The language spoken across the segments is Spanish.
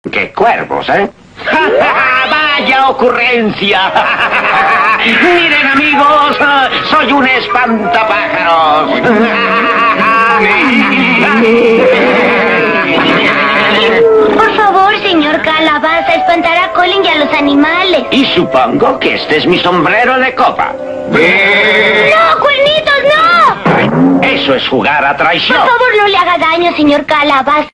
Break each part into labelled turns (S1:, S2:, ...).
S1: ¡Qué cuervos, eh! ¡Vaya ocurrencia! Miren, amigos, soy un espantapájaros.
S2: Por favor, señor Calabaza, espantará a Colin y a los animales.
S1: Y supongo que este es mi sombrero de copa.
S2: ¡No, cuernitos, no!
S1: Eso es jugar a traición.
S2: Por favor, no le haga daño, señor Calabaza.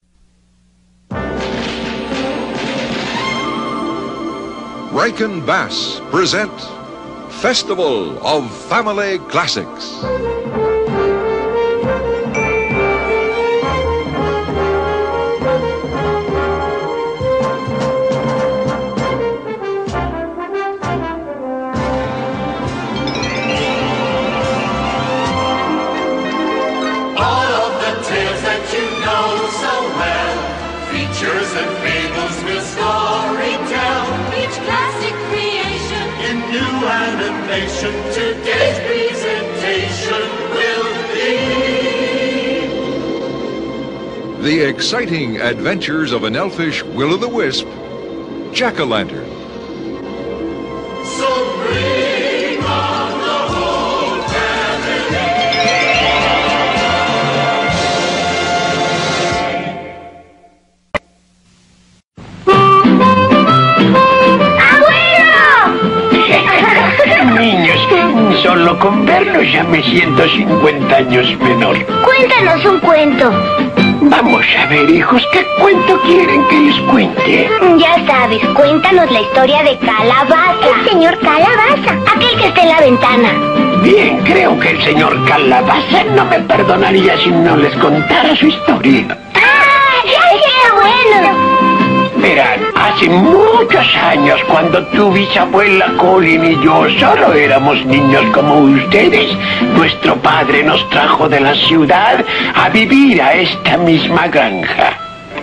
S3: Rankin Bass present Festival of Family Classics.
S4: All of the tales that you know so well, features and fables will story tell. Each classic creation in new animation, today's presentation will be
S3: The exciting adventures of an elfish will-o'-the-wisp, Jack-o'-lantern.
S4: so bring on the whole family.
S1: Niños, solo con verlos ya me siento 50 años menor.
S2: Cuéntanos un cuento.
S1: Vamos a ver, hijos, ¿qué cuento quieren que les cuente?
S2: Ya sabes, cuéntanos la historia de Calabaza. El señor Calabaza, aquel que está en la ventana.
S1: Bien, creo que el señor Calabaza no me perdonaría si no les contara su historia.
S2: ¡Ah! ¡Qué bueno!
S1: Verán, hace muchos años, cuando tu bisabuela Colin y yo solo éramos niños como ustedes, nuestro padre nos trajo de la ciudad a vivir a esta misma granja.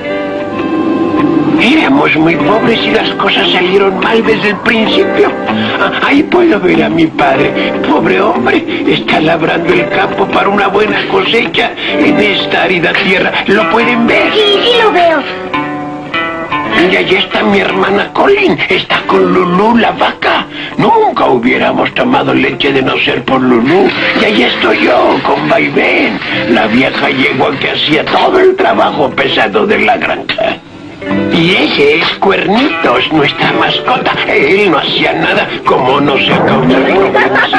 S1: Éramos muy pobres y las cosas salieron mal desde el principio. Ahí puedo ver a mi padre. Pobre hombre, está labrando el campo para una buena cosecha en esta árida tierra. ¿Lo pueden ver?
S2: Sí lo veo.
S1: Y allí está mi hermana Colin, está con Lulú la vaca. Nunca hubiéramos tomado leche de no ser por Lulú. Y allí estoy yo, con Vaivén, la vieja yegua que hacía todo el trabajo pesado de la granja. Y ese es Cuernitos, nuestra mascota. Él no hacía nada, como no se causa problemas.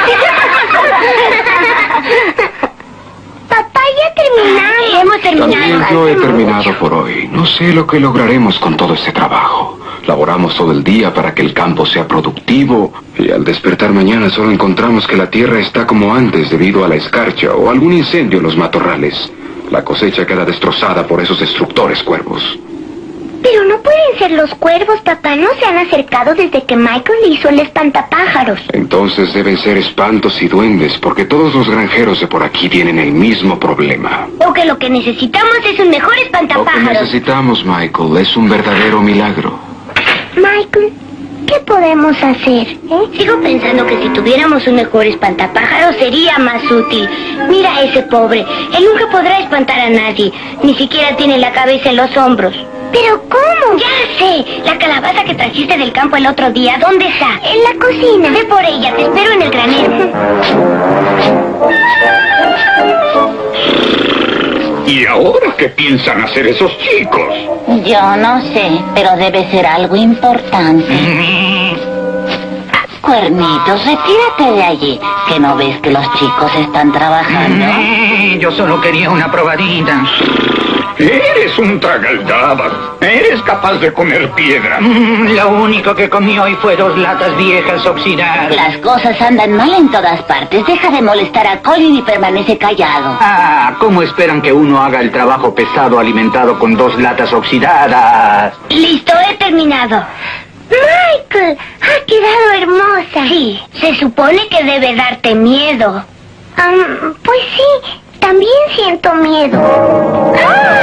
S2: Papá, ya terminamos. Hemos terminado.
S5: También yo he terminado por hoy. No sé lo que lograremos con todo este trabajo. Laboramos todo el día para que el campo sea productivo y al despertar mañana solo encontramos que la tierra está como antes debido a la escarcha o algún incendio en los matorrales. La cosecha queda destrozada por esos destructores cuervos.
S2: Pero no pueden ser los cuervos, papá. No se han acercado desde que Michael hizo el espantapájaros.
S5: Entonces deben ser espantos y duendes, porque todos los granjeros de por aquí tienen el mismo problema.
S2: O que lo que necesitamos es un mejor
S5: Lo que
S2: espantapájaros.
S5: necesitamos, Michael, es un verdadero milagro.
S2: Michael, ¿qué podemos hacer? Sigo pensando que si tuviéramos un mejor espantapájaros sería más útil. Mira a ese pobre. Él nunca podrá espantar a nadie. Ni siquiera tiene la cabeza en los hombros. ¿Pero cómo? Ya sé. La calabaza que trajiste del campo el otro día, ¿dónde está? En la cocina. Ve por ella, te espero en el granero.
S6: ¿Y ahora qué piensan hacer esos chicos?
S7: Yo no sé, pero debe ser algo importante. Cuernitos, retírate de allí. ¿Que no ves que los chicos están trabajando?
S8: Yo solo quería una probadita.
S6: Eres un tragaldabas. Eres capaz de comer piedra.
S8: Lo único que comí hoy fue 2 latas viejas oxidadas.
S7: Las cosas andan mal en todas partes. Deja de molestar a Colin y permanece callado.
S8: ¿Cómo esperan que uno haga el trabajo pesado alimentado con 2 latas oxidadas?
S2: Listo, he terminado. Michael, ha quedado hermosa. Sí, se supone que debe darte miedo. Pues sí, también siento miedo.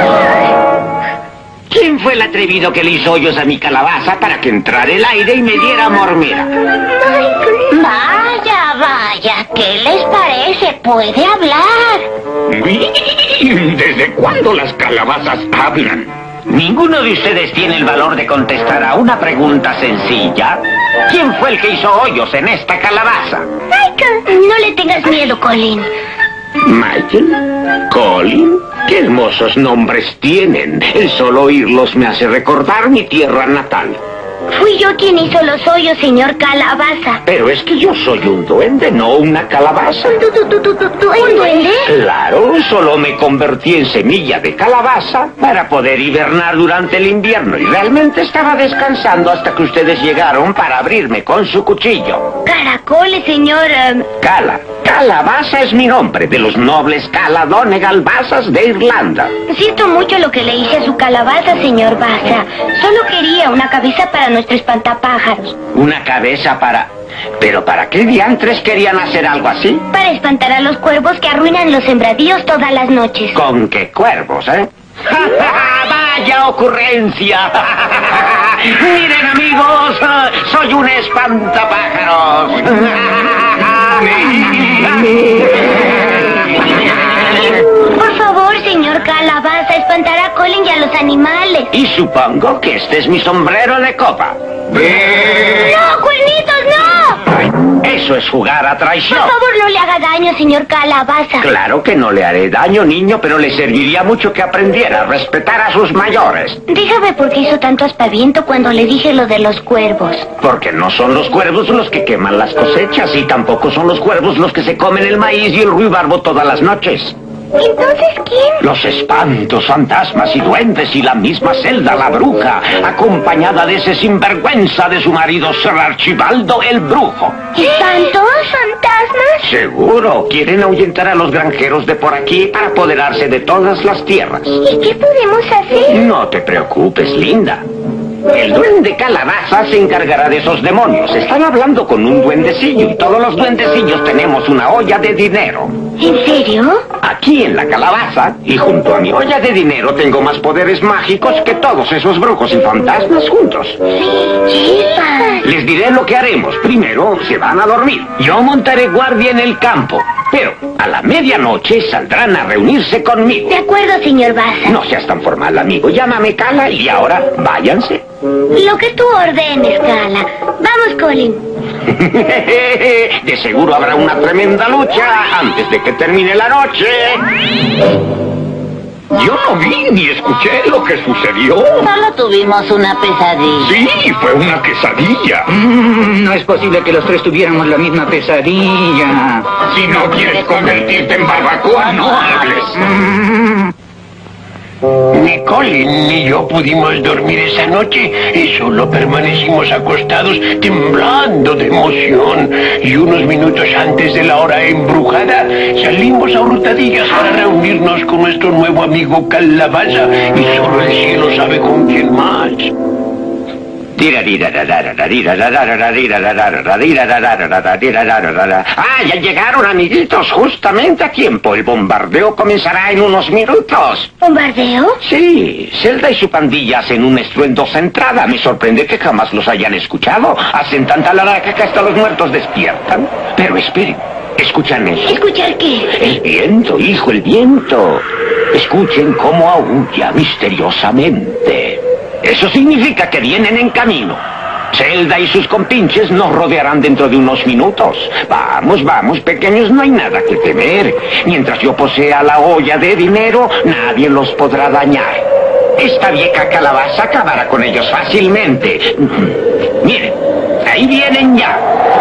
S1: ¿Quién fue el atrevido que le hizo hoyos a mi calabaza para que entrara el aire y me diera mormera?
S2: Michael.
S7: Vaya, vaya, ¿qué les parece? Puede hablar.
S6: ¿Desde cuándo las calabazas hablan?
S9: ¿Ninguno de ustedes tiene el valor de contestar a una pregunta sencilla? ¿Quién fue el que hizo hoyos en esta calabaza?
S2: Michael, no le tengas miedo, Colin.
S9: ¿Michael? ¿Colin? ¡Qué hermosos nombres tienen! El solo oírlos me hace recordar mi tierra natal.
S2: Fui yo quien hizo los hoyos, señor Calabaza.
S9: Pero es que yo soy un duende, no una calabaza.
S2: ¿Un duende?
S9: Claro, solo me convertí en semilla de calabaza para poder hibernar durante el invierno y realmente estaba descansando hasta que ustedes llegaron para abrirme con su cuchillo.
S2: Caracoles, señor...
S9: Calabaza es mi nombre, de los nobles Cala Donegal Bazas de Irlanda.
S2: Siento mucho lo que le hice a su calabaza, señor Baza. Solo quería una cabeza para nuestro espantapájaros.
S9: ¿Una cabeza para...? ¿Pero para qué diantres querían hacer algo así?
S2: Para espantar a los cuervos que arruinan los sembradíos todas las noches.
S9: ¿Con qué cuervos, eh? ¡Vaya ocurrencia! Miren, amigos, soy un espantapájaros.
S2: Por favor, señor Calabaza, espantará a Colin y a los animales.
S9: Y supongo que este es mi sombrero de copa.
S2: ¡No, cuernitos, no!
S9: Eso es jugar a traición.
S2: Por favor, no le haga daño, señor Calabaza.
S9: Claro que no le haré daño, niño, pero le serviría mucho que aprendiera a respetar a sus mayores.
S2: Dígame por qué hizo tanto aspaviento cuando le dije lo de los cuervos.
S9: Porque no son los cuervos los que queman las cosechas y tampoco son los cuervos los que se comen el maíz y el ruibarbo todas las noches.
S2: ¿Entonces quién?
S9: Los espantos, fantasmas y duendes y la misma Zelda, la bruja, acompañada de ese sinvergüenza de su marido Sir Archibaldo el brujo.
S2: ¿Espantos? ¿Fantasmas?
S9: Seguro, quieren ahuyentar a los granjeros de por aquí para apoderarse de todas las tierras.
S2: ¿Y qué podemos hacer?
S9: No te preocupes, linda. El duende Calabaza se encargará de esos demonios. Están hablando con un duendecillo y todos los duendecillos tenemos una olla de dinero.
S2: ¿En serio?
S9: Aquí en la calabaza y junto a mi olla de dinero tengo más poderes mágicos que todos esos brujos y fantasmas juntos.
S2: ¡Chipa!
S9: Les diré lo que haremos. Primero se van a dormir. Yo montaré guardia en el campo. Pero a la medianoche saldrán a reunirse conmigo.
S2: De acuerdo, señor Baza.
S9: No seas tan formal, amigo. Llámame Cala y ahora váyanse.
S2: Lo que tú ordenes, Cala. Vamos, Colin.
S9: De seguro habrá una tremenda lucha antes de que termine la noche.
S6: Yo no vi ni escuché lo que sucedió.
S7: Solo tuvimos una pesadilla.
S6: Sí, fue una quesadilla.
S8: No es posible que los tres tuviéramos la misma pesadilla.
S6: Si no quieres convertirte en barbacoa, no hables.
S1: Ni Colin ni yo pudimos dormir esa noche y solo permanecimos acostados temblando de emoción. Y unos minutos antes de la hora embrujada salimos a hurtadillas para reunirnos con nuestro nuevo amigo Calabaza y solo el cielo sabe con quién más.
S9: ¡Ah, ya llegaron, amiguitos! Justamente a tiempo. El bombardeo comenzará en unos minutos.
S2: ¿Bombardeo?
S9: Sí, Zelda y su pandilla hacen una estruendosa entrada. Me sorprende que jamás los hayan escuchado. Hacen tanta laraca que hasta los muertos despiertan. Pero esperen, ¿escuchan eso?
S2: ¿Escuchar qué?
S9: El viento, hijo, el viento. Escuchen cómo aúlla misteriosamente. Eso significa que vienen en camino. Zelda y sus compinches nos rodearán dentro de unos minutos. Vamos, vamos, pequeños, no hay nada que temer. Mientras yo posea la olla de dinero, nadie los podrá dañar. Esta vieja calabaza acabará con ellos fácilmente. Miren, ahí vienen ya.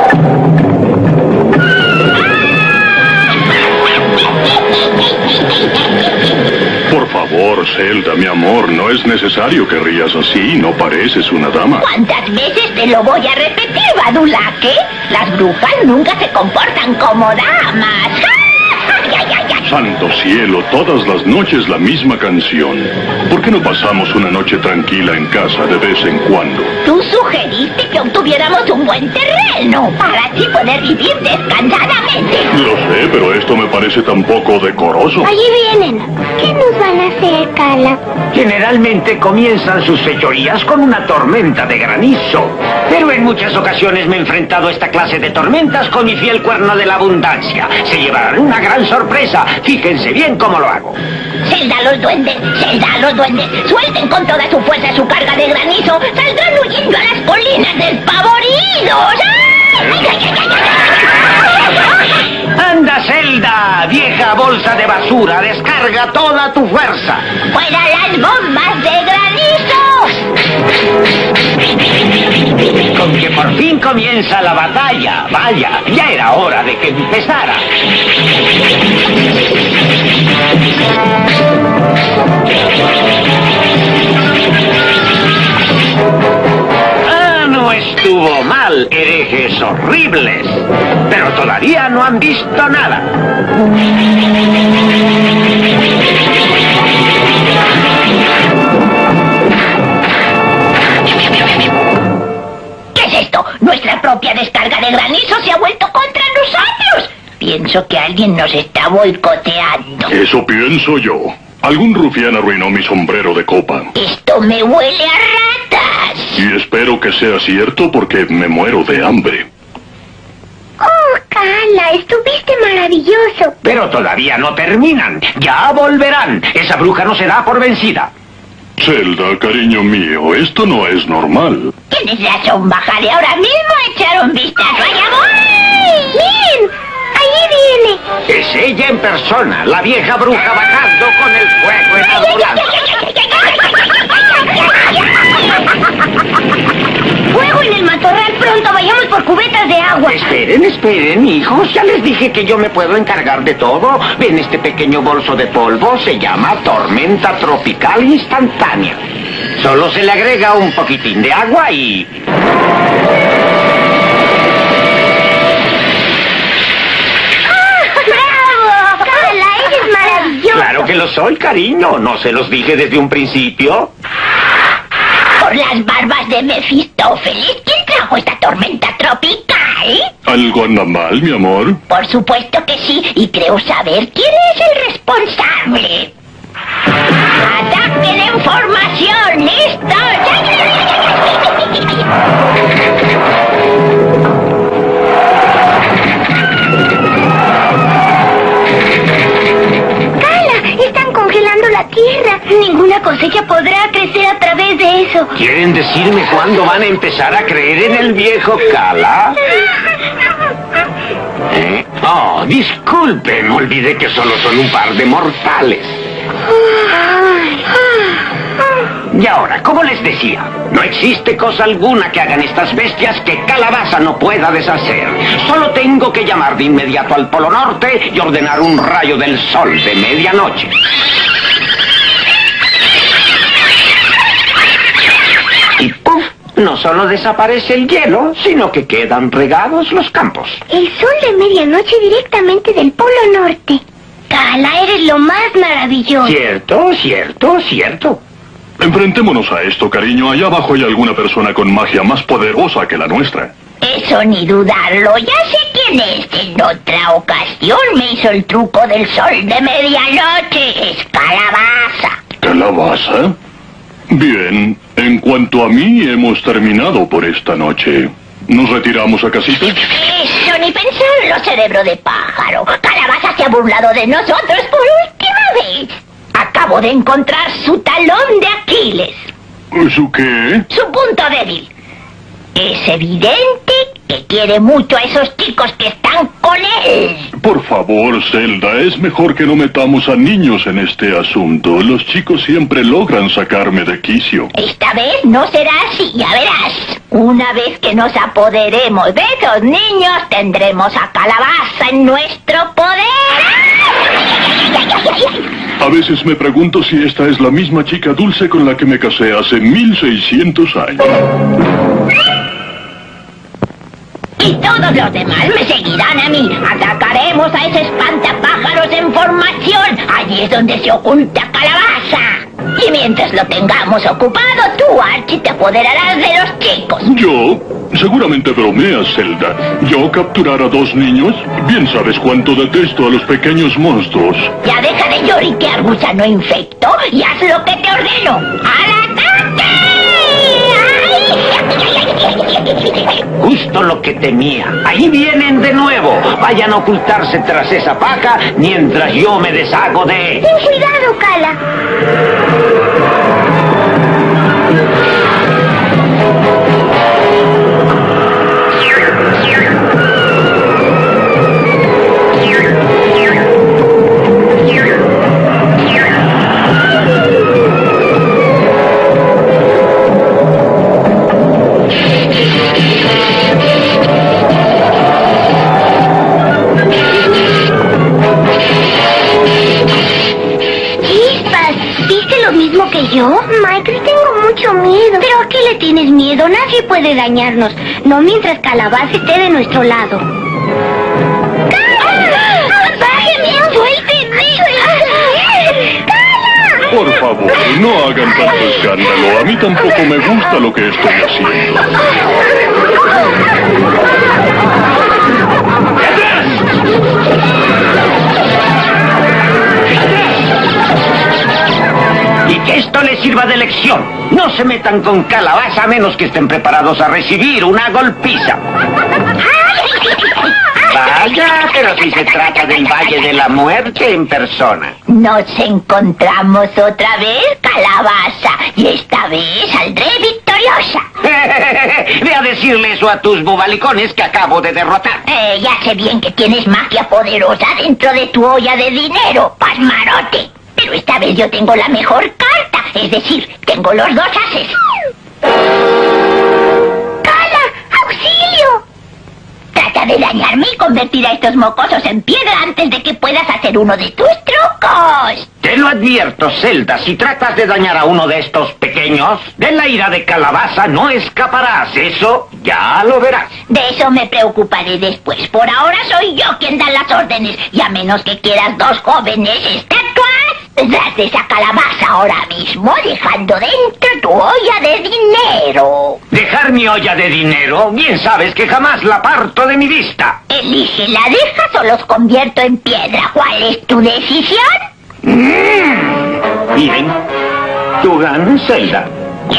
S10: Por favor, Zelda, mi amor, no es necesario que rías así, no pareces una dama.
S2: ¿Cuántas veces te lo voy a repetir, Badulaque? Las brujas nunca se comportan como damas. ¡Ay, ay, ay, ay!
S10: Santo cielo, todas las noches la misma canción. ¿Por qué no pasamos una noche tranquila en casa de vez en cuando?
S2: Tú sugeriste que obtuviéramos un buen terreno para así poder vivir descansadamente.
S10: Lo sé, pero esto me parece tan poco decoroso.
S2: Allí vienen. ¿Qué nos van a hacer, Cala?
S9: Generalmente comienzan sus fechorías con una tormenta de granizo. Pero en muchas ocasiones me he enfrentado a esta clase de tormentas con mi fiel cuerno de la abundancia. Se llevarán una gran sorpresa. Fíjense bien cómo lo hago.
S2: Zelda, los duendes, suelten con toda su fuerza su carga de granizo, saldrán huyendo a las colinas despavoridos.
S9: ¡Anda, Zelda! ¡Vieja bolsa de basura! ¡Descarga toda tu fuerza!
S2: ¡Fuera las bombas de granizo!
S9: Con que por fin comienza la batalla. Vaya, ya era hora de que empezara. No estuvo mal, herejes horribles. Pero todavía no han visto nada.
S2: ¿Qué es esto? Nuestra propia descarga de granizo se ha vuelto contra nosotros. Pienso que alguien nos está boicoteando.
S10: Eso pienso yo. Algún rufián arruinó mi sombrero de copa.
S2: Esto me huele a ratas.
S10: Y espero que sea cierto porque me muero de hambre.
S2: Oh, Kala, estuviste maravilloso.
S9: Pero todavía no terminan. Ya volverán. Esa bruja no se da por vencida.
S10: Zelda, cariño mío, esto no es normal.
S2: Tienes razón, bajaré ahora mismo a echar un vistazo. ¡Allá voy! ¡Miren! ¡Allí viene!
S9: Es ella en persona, la vieja bruja bajando con el fuego en ambulancia.
S2: ¡Fuego en el matorral! ¡Pronto vayamos por cubetas de agua!
S9: Esperen, hijos. Ya les dije que yo me puedo encargar de todo. Ven este pequeño bolso de polvo. Se llama tormenta tropical instantánea. Solo se le agrega un poquitín de agua y...
S2: ¡Bravo! ¡Kala, eres maravilloso!
S9: Claro que lo soy, cariño. ¿No se los dije desde un principio?
S2: Por las barbas de Mefistófeles, ¿quién trajo esta tormenta tropical?
S10: ¿Algo anda mal, mi amor?
S2: Por supuesto que sí, y creo saber quién es el responsable. ¡Ataquen en formación! ¡Listos! ¡Kala! ¡Están congelando la tierra! Ninguna cosecha podrá crecer a través de eso.
S9: ¿Quieren decirme cuándo van a empezar a creer en el viejo Kala? Oh, disculpen, olvidé que solo son un par de mortales. Y ahora, como les decía, no existe cosa alguna que hagan estas bestias que Calabaza no pueda deshacer. Solo tengo que llamar de inmediato al Polo Norte y ordenar un rayo del sol de medianoche. Y ¡puf! No solo desaparece el hielo, sino que quedan regados los campos.
S2: El sol de medianoche directamente del Polo Norte. Kala, eres lo más maravilloso.
S9: Cierto.
S10: Enfrentémonos a esto, cariño. Allá abajo hay alguna persona con magia más poderosa que la nuestra.
S2: Eso ni dudarlo. Ya sé quién es. En otra ocasión me hizo el truco del sol de medianoche. Es Calabaza.
S10: ¿Calabaza? Bien, en cuanto a mí, hemos terminado por esta noche. ¿Nos retiramos a casita?
S2: Eso, ni pensarlo, cerebro de pájaro. Calabaza se ha burlado de nosotros por última vez. Acabo de encontrar su talón de Aquiles.
S10: ¿Su qué?
S2: Su punto débil. Es evidente que quiere mucho a esos chicos que están con él.
S10: Por favor, Zelda, es mejor que no metamos a niños en este asunto. Los chicos siempre logran sacarme de quicio.
S2: Esta vez no será así, ya verás. Una vez que nos apoderemos de esos niños, tendremos a Calabaza en nuestro poder.
S10: A veces me pregunto si esta es la misma chica dulce con la que me casé hace 1600 años.
S2: Y todos los demás me seguirán a mí. Atacaremos a ese espantapájaros en formación. Allí es donde se oculta Calabaza. Y mientras lo tengamos ocupado, tú, Archie, te apoderarás de los chicos.
S10: ¿Yo? Seguramente bromeas, Zelda. ¿Yo capturar a 2 niños? Bien sabes cuánto detesto a los pequeños monstruos.
S2: Ya deja de lloriquear, gusano infecto, y haz lo que te ordeno. ¡Al ataque!
S9: Justo lo que que temía. Ahí vienen de nuevo. Vayan a ocultarse tras esa paja mientras yo me deshago de...
S2: Ten cuidado, Cala. ¿Que yo? Michael, tengo mucho miedo. ¿Pero a qué le tienes miedo? Nadie puede dañarnos. No mientras Calabaza esté de nuestro lado. ¡Cala! ¡Bájeme! ¡Suélteme! ¡Cala!
S10: Por favor, no hagan tanto escándalo. A mí tampoco me gusta lo que estoy haciendo.
S9: Y que esto les sirva de lección. No se metan con Calabaza a menos que estén preparados a recibir una golpiza. Vaya, pero si se trata del Valle de la Muerte en persona.
S7: Nos encontramos otra vez, Calabaza, y esta vez saldré victoriosa.
S9: Ve a decirle eso a tus bobalicones que acabo de derrotar.
S7: Ya sé bien que tienes magia poderosa dentro de tu olla de dinero, pasmarote. Pero esta vez yo tengo la mejor carta, es decir, tengo los dos ases. ¡Cala! ¡Auxilio! Trata de dañarme y convertir a estos mocosos en piedra antes de que puedas hacer uno de tus trucos.
S9: Te lo advierto, Zelda, si tratas de dañar a uno de estos pequeños, de la ira de Calabaza no escaparás, eso ya lo verás.
S7: De eso me preocuparé después. Por ahora soy yo quien da las órdenes, y a menos que quieras dos jóvenes estatuas, tendrás de esa Calabaza ahora mismo, dejando dentro tu olla de dinero.
S9: ¿Dejar mi olla de dinero? Bien sabes que jamás la parto de mi vista.
S7: Elige, ¿la dejas o los convierto en piedra? ¿Cuál es tu decisión?
S9: Miren, tú ganas, Zelda.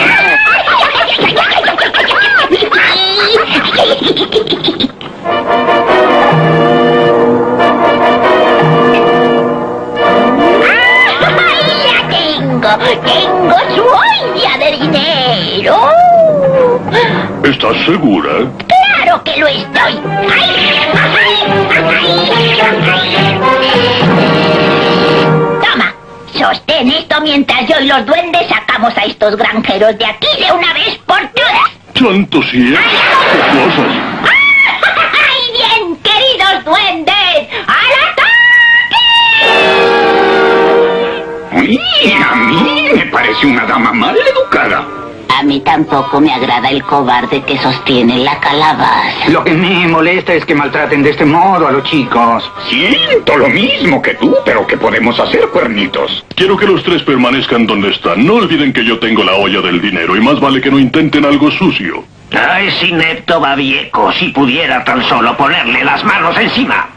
S7: Tengo su olla de dinero.
S10: ¿Estás segura?
S7: ¡Claro que lo estoy! Toma, sostén esto mientras yo y los duendes sacamos a estos granjeros de aquí de una vez por todas.
S10: ¡Santo cielo! ¡Qué cosas!
S7: ¡Ay, bien, queridos duendes! ¡Al ataque!
S6: A mí me parece una dama mal educada.
S7: A mí tampoco me agrada el cobarde que sostiene la calabaza.
S8: Lo que me molesta es que maltraten de este modo a los chicos.
S6: Siento lo mismo que tú, pero ¿qué podemos hacer, cuernitos?
S10: Quiero que los tres permanezcan donde están. No olviden que yo tengo la olla del dinero y más vale que no intenten algo sucio.
S9: A ese inepto babieco, si pudiera tan solo ponerle las manos encima.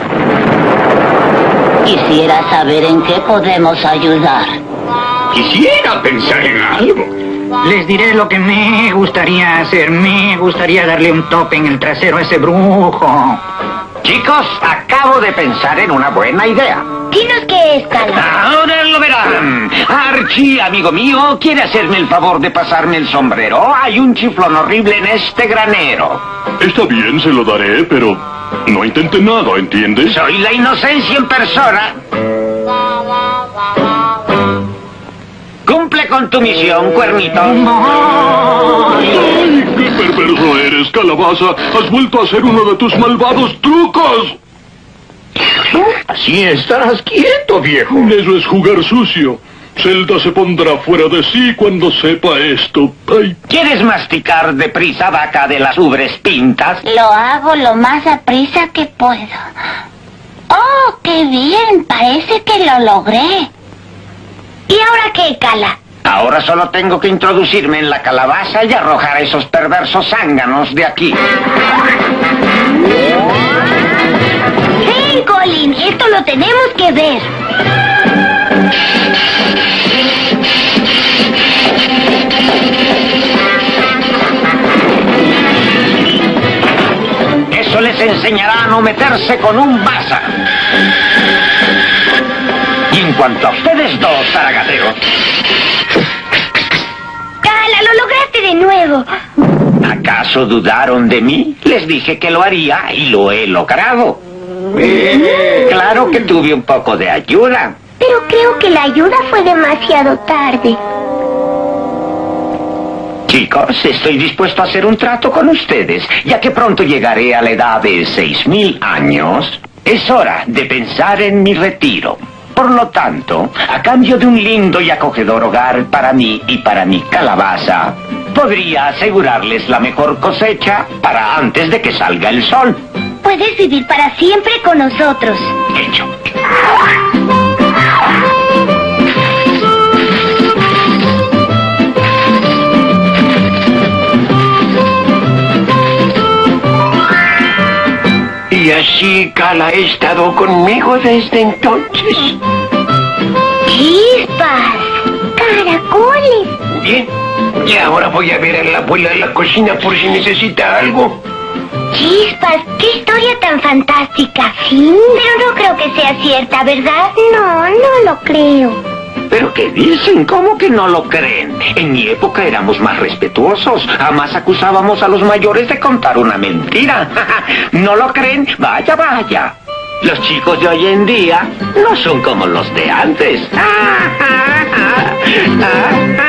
S7: Quisiera saber en qué podemos ayudar.
S6: Quisiera pensar en algo.
S8: Les diré lo que me gustaría hacer. Me gustaría darle un tope en el trasero a ese brujo.
S9: Chicos, acabo de pensar en una buena idea.
S2: Dinos qué es, Cala.
S9: Ahora lo verán. Archie, amigo mío, ¿quiere hacerme el favor de pasarme el sombrero? Hay un chiflón horrible en este granero.
S10: Está bien, se lo daré, pero no intente nada, ¿entiendes?
S9: Soy la inocencia en persona. Cumple con tu misión, cuernito.
S10: ¡Ay, qué perverso eres, Calabaza! ¡Has vuelto a hacer uno de tus malvados trucos!
S6: Así estarás quieto, viejo.
S10: Eso es jugar sucio. Zelda se pondrá fuera de sí cuando sepa esto. ¡Ay!
S9: ¿Quieres masticar deprisa, vaca de las ubres pintas?
S7: Lo hago lo más aprisa que puedo. ¡Oh, qué bien! Parece que lo logré.
S2: ¿Y ahora qué, Cala?
S9: Ahora solo tengo que introducirme en la calabaza y arrojar a esos perversos zánganos de aquí.
S2: ¡Hey, Colin! Esto lo tenemos que ver.
S9: les enseñará a no meterse con un Basa. Y en cuanto a ustedes dos, zaragateros...
S2: ¡Cala, lo lograste de nuevo!
S9: ¿Acaso dudaron de mí? Les dije que lo haría y lo he logrado. Claro que tuve un poco de ayuda.
S2: Pero creo que la ayuda fue demasiado tarde.
S9: Chicos, estoy dispuesto a hacer un trato con ustedes, ya que pronto llegaré a la edad de 6.000 años. Es hora de pensar en mi retiro. Por lo tanto, a cambio de un lindo y acogedor hogar para mí y para mi calabaza, podría asegurarles la mejor cosecha para antes de que salga el sol.
S2: Puedes vivir para siempre con nosotros.
S9: Hecho.
S1: Y así Cala ha estado conmigo desde entonces.
S2: ¡Chispas! ¡Caracoles!
S1: Bien, y ahora voy a ver a la abuela en la cocina por si necesita algo.
S2: ¡Chispas! ¡Qué historia tan fantástica! Sí, pero no creo que sea cierta, ¿verdad? No, no lo creo.
S9: ¿Pero qué dicen? ¿Cómo que no lo creen? En mi época éramos más respetuosos. Jamás acusábamos a los mayores de contar una mentira. ¿No lo creen? Vaya, vaya. Los chicos de hoy en día no son como los de antes.